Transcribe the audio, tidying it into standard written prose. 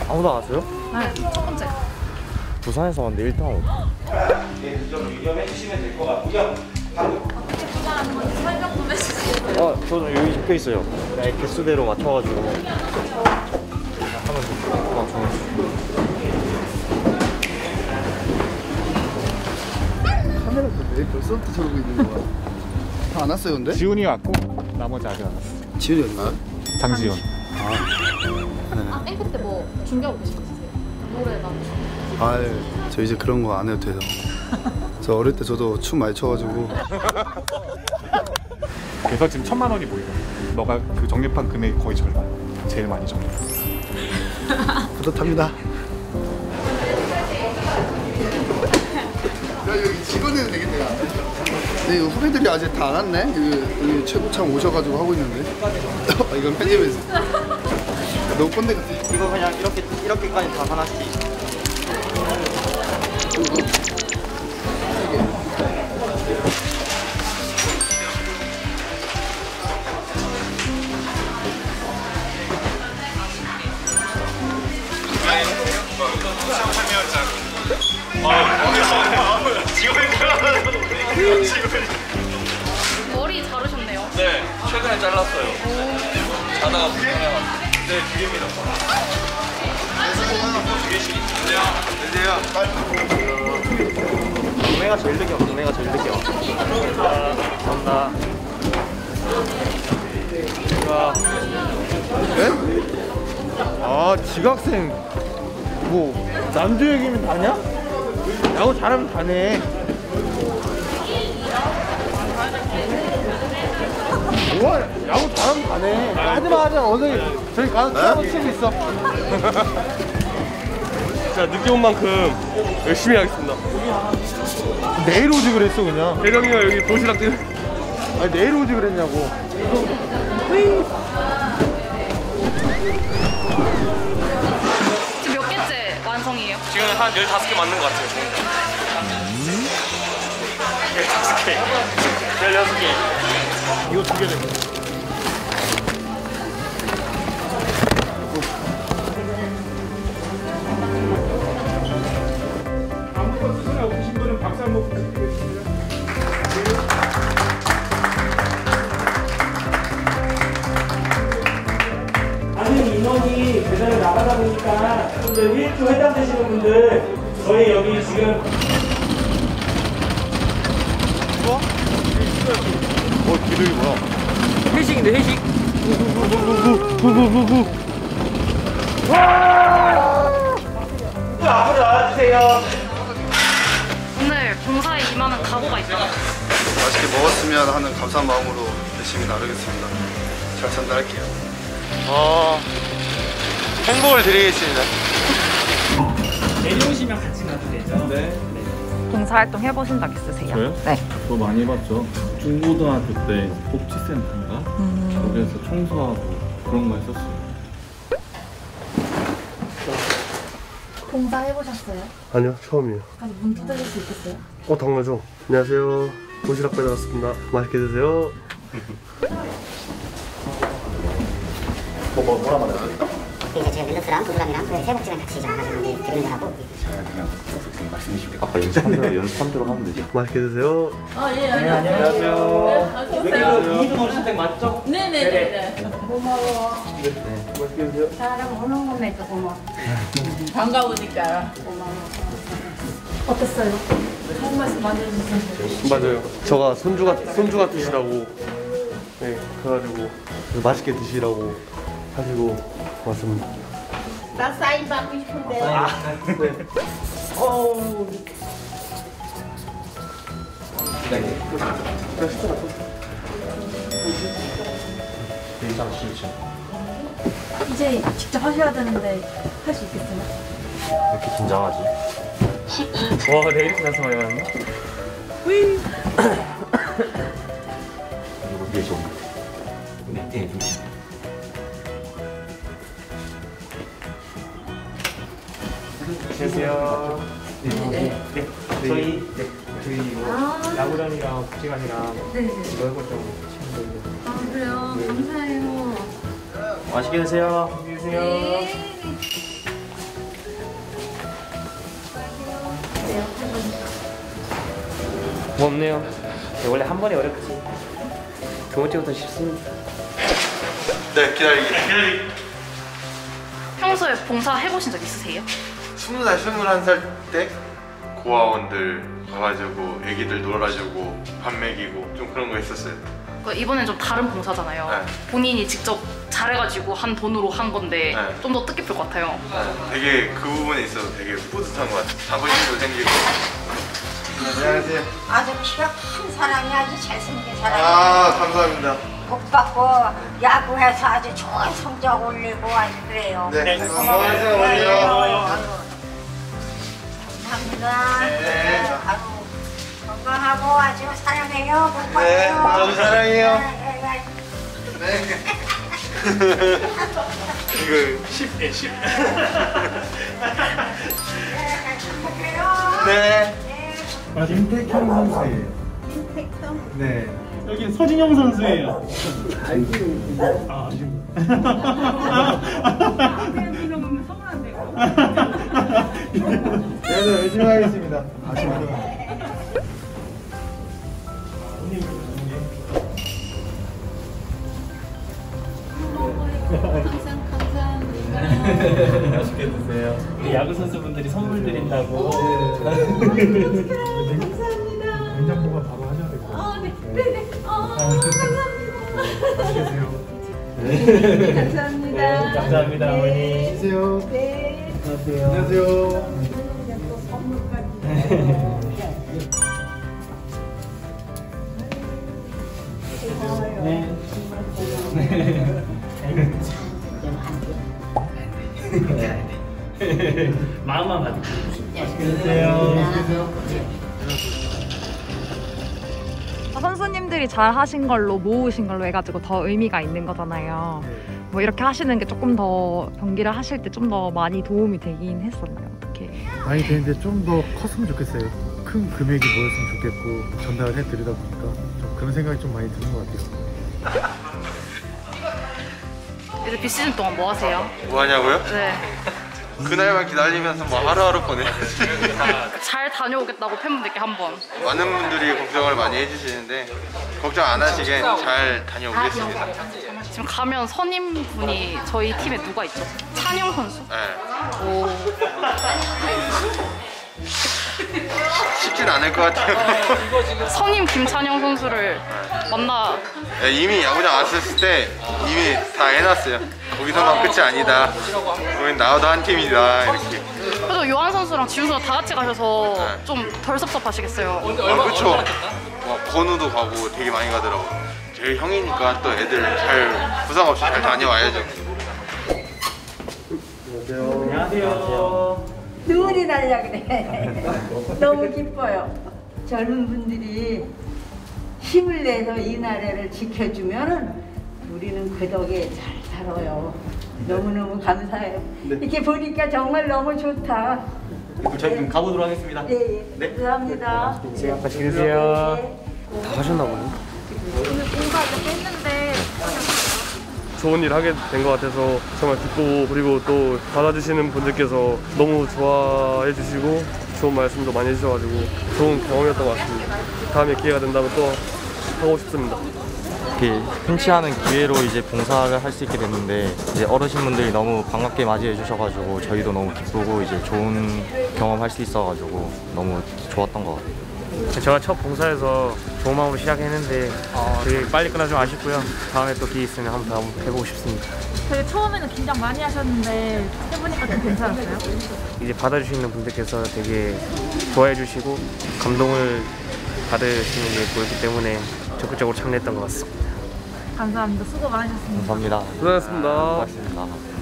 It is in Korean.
아무도 안 왔어요? 네, 첫 번째. 부산에서 왔는데 1등 하고. 네, 좀 유념해 주시면 될 것 같고요. 어떻게 부자라는 건지 설명 좀 해주세요. 저는 여기 적혀 있어요. 네, 개수대로 맞춰가지고 하면 돼요. 카메라도 왜 벌써부터 저러고 있는 거야? 다 안 왔어요 근데? 지훈이 왔고 나머지 아직 안 왔어. 지훈이 왔나? 장지훈. 아, 앵커 때 뭐 준비하고 계신 거 있으세요? 노래나 아유 저 이제 그런 거 안 해도 돼요. 저 어릴 때 저도 춤 많이 춰가지고. 그래서 지금 1,000만 원이 모이고 너가 그 적립한 금액이 거의 절반. 제일 많이 적립. 뿌듯합니다. 야 여기 직원해도 되겠네. 근데 이거 후배들이 아직 다 안 왔네. 여기 최고참 오셔가지고 하고 있는데. 이건 편집해서. 너무 꼰대 같아. 이거 그냥 이렇게까지 다 하나씩. 머리 자르셨네요. 네, 최근에 잘랐어요. 자다가 불편해가지고. 네, 두 개입니다. 동네가 제일 늦게 와. 동네가 제일 늦게 와. 감사합니다. 네? 아, 지각생 뭐 남주 얘기면 다냐? 야구 잘하면 다네. 우와, 야구 잘하면 다네. 하지마. 어제 저기 가서 피아노 치고 있어. 자, 늦게 온 만큼 열심히 하겠습니다. 내일 오지 그랬어 그냥. 대령이가 여기 도시락 들. 아니 내일 오지 그랬냐고. 지금 몇 개째 완성이에요? 지금 한 15개 맞는 것 같아요. 15개. 16개. 이거 2개 된 거. 아무것도 손에 없으신 분은 박수 한번 부탁드리겠습니다. 많은 인원이 배달을 나가다 보니까 분들 1조 해당되시는 분들 저희 여기 지금 기름이 뭐야? 회식인데, 회식. 앞으로 나와주세요. 오늘 봉사에 임하는 각오가 있어요. 맛있게 먹었으면 하는 감사한 마음으로 열심히 나르겠습니다. 잘 전달할게요. 행복을 드리겠습니다. 내려오시면 같이 가도 되죠? 네. 봉사활동 해보신 적 있으세요? 저요? 네. 저 많이 해봤죠. 중고등학교 때 복지센터인가? 거기에서 청소하고 그런 거 했었어요. 봉사 해보셨어요? 아니요, 처음이에요. 아직 문 두드릴 수 있겠어요? 당연하죠. 안녕하세요. 도시락 배달왔습니다. 맛있게 드세요. 뭐라 말해요? 그래서 제가 밀러스랑 도드람이랑 세 복지관 같이 나가는데 드리는 거라고. 아까 연습하도록 하면 되죠. 맛있게 드세요. 네, 안녕하세요. 여기가 이희동 신택 맞죠? 네네네. 고마워. 맛있게 드세요. 사람 오는 거니까 고마워. 반가우니까 고마워. 어땠어요? 좋은 말씀 많이 해주세요. 맞아요. 저가 손주 같으시다고. 네, 그래가지고 맛있게 드시라고 하시고 왔습니다. 나 사인 받고 싶은데. 네. 이제 직접 하셔야 되는데 할 수 있겠어요? 왜 이렇게 긴장하지? 와, 내가 이렇게 단서 많이 받았나? 그리고 위에 좀 네, 조심. 안녕하세요. 네. 저희 이거 야구장이랑 복지관이랑 이거 해볼 좀 치는 건데. 아 그래요? 감사해요. 맛있게 드세요. 안녕히 계세요. 네. 고맙네요. 원래 한 번에 어렵지. 두 번째부터 쉽습니다. 네, 기다리기. 평소에 봉사 해보신 적 있으세요? 20살, 21살 때 고아원들 가가지고 애기들 놀아주고 밥 먹이고 좀 그런 거 했었어요. 이번엔 좀 다른 봉사잖아요. 네. 본인이 직접 잘해가지고 한 돈으로 한 건데 네. 좀 더 뜻깊을 것 같아요. 되게 그 부분에 있어서 되게 뿌듯한 것 같아요. 자부심도 생기고. 안녕하세요. 아주 키가 큰 사람이 아주 잘생긴 사람이. 아, 감사합니다. 복 받고 야구해서 아주 좋은 성적 올리고 아주 그래요. 네, 감사합니다. 감사합니다. 네. 아주 건강하고 아주 사랑해요. 복 받고. 네, 저도 사랑해요. 네. 이거 10에 10. 네. 임택형 선수예요. 임택형? 네. 여기 서진영 선수예요. 아, 네, 열심히 하겠습니다. 항상 감사합니다. 맛있게 드세요. 우리 야구 선수분들이 선물 드린다고. 냉장고가 바로 하셔야 될 것 같아요. 네네. 감사합니다. 맛있게 드세요. 감사합니다. 네, 감사합니다, 어머니. 안녕하세요. 네. 안녕하세요. 마음만 가지고. 맛있게 드세요. 선수님들이 잘 하신 걸로 모으신 걸로 해가지고 더 의미가 있는 거잖아요. 뭐 이렇게 하시는 게 조금 더 경기를 하실 때 좀 더 많이 도움이 되긴 했었나요? 어떻게? 많이 되는데 좀 더 컸으면 좋겠어요. 큰 금액이 모였으면 좋겠고 전달을 해드리다 보니까 좀 그런 생각이 좀 많이 드는 것 같아요. 이제 비시즌 동안 뭐 하세요? 뭐 하냐고요? 네. 그날만 기다리면서 뭐 하루하루 보내야지. 잘 다녀오겠다고 팬분들께 한번. 많은 분들이 걱정을 많이 해주시는데 걱정 안 하시게 잘 다녀오겠습니다. 지금 가면 선임분이 저희 팀에 누가 있죠? 찬영 선수? 네. 오. 쉽진 않을 것 같아요. 선임 김찬영 선수를 만나. 네, 이미 야구장 왔을 때 이미 다 해놨어요. 거기서만 끝이 아니다. 우린 나와도 한 팀이다 이렇게. 그래도 요한 선수랑 지훈 선수 다 같이 가셔서 좀 덜 섭섭하시겠어요? 그쵸. 건우도 가고 되게 많이 가더라고. 제일 형이니까 또 애들 잘 부상 없이 잘 다녀와야죠. 안녕하세요. 눈물이 날려 그래. 너무 기뻐요. 젊은 분들이 힘을 내서 이 나라를 지켜주면은 우리는 그 덕에 잘 살아요. 너무너무 감사해요. 이렇게 보니까 정말 너무 좋다. 저희 그럼 가보도록 하겠습니다. 예, 네. 감사합니다. 맛있게 드세요. 다 하셨나 보네. 오늘 봉사 이렇게 했는데 좋은 일 하게 된 것 같아서 정말 기쁘고, 그리고 또 받아주시는 분들께서 너무 좋아해 주시고 좋은 말씀도 많이 해주셔가지고 좋은 경험이었던 것 같습니다. 다음에 기회가 된다면 또 하고 싶습니다. 이렇게 흔치 않은 기회로 이제 봉사를 할 수 있게 됐는데 이제 어르신분들이 너무 반갑게 맞이해 주셔가지고 저희도 너무 기쁘고 이제 좋은 경험할 수 있어가지고 너무 좋았던 것 같아요. 제가 첫 봉사에서 좋은 마음으로 시작했는데 되게 빨리 끝나서 좀 아쉽고요. 다음에 또 기회 있으면 한번 더 해보고 싶습니다. 되게 처음에는 긴장 많이 하셨는데 해보니까 좀 괜찮았어요? 이제 받아주시는 분들께서 되게 좋아해 주시고 감동을 받으시는 게 보였기 때문에 적극적으로 참여했던 것 같습니다. 감사합니다. 수고 많으셨습니다. 감사합니다. 고생하셨습니다. 고맙습니다.